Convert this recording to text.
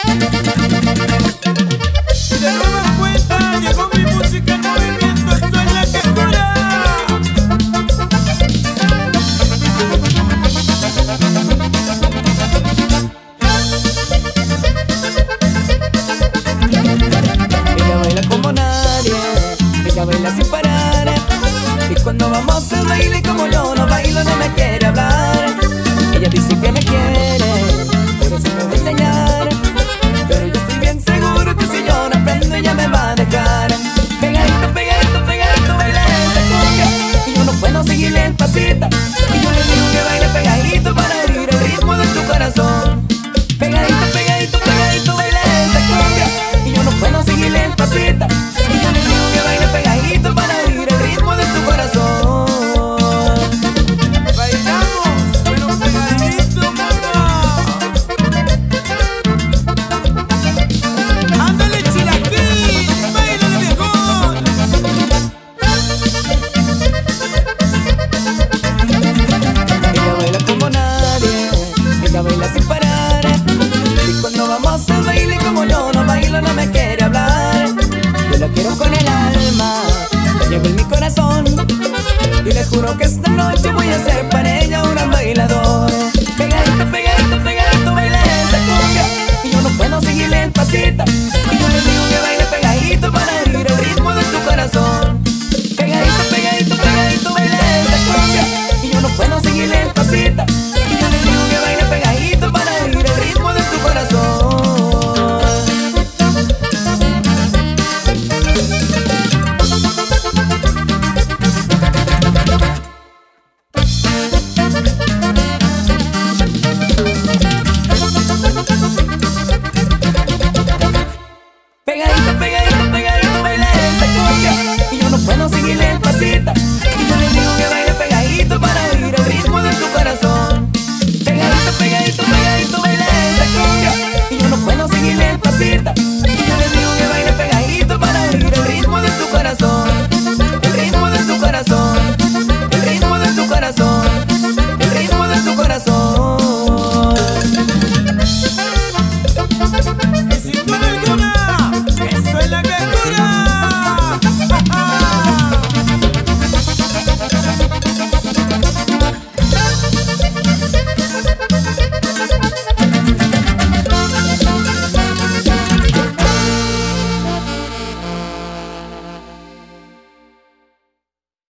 Y de nueva cuenta llegó mi música en movimiento, esto es la que cura. Ella baila como nadie, ella baila sin parar. Y cuando vamos al baile como yo no bailo no me quiere hablar. Ella dice que me quiere, por eso me va a enseñar. Pero yo estoy bien seguro que si yo no aprendo ella me va a dejar. Pegadito, pegadito, pegadito baila esa cumbia y yo no puedo seguirle el pasito. Y yo le digo que baile pegadito para herir el ritmo de su corazón. Pegadito, pegadito, pegadito baila esa cumbia y yo no puedo seguirle el pasito. Y yo le digo que baile pegadito para herir el ritmo de su corazón. Bailamos, pero pegadito, mamá. Ándale, chilaquil, bailale, viejón. Ella baila como nadie, ella baila sin parar. Y cuando vamos al baile como yo no bailo no me quiere hablar. Yo la quiero con el alma, la llevo en mi corazón. Y les juro que esta noche voy a hacer para